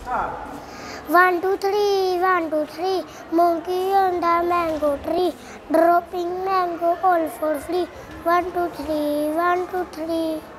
Start. 1, 2, 3, 1, 2, 3. Monkey on the mango tree, dropping mango all for free. 1, 2, 3, 1, 2, 3.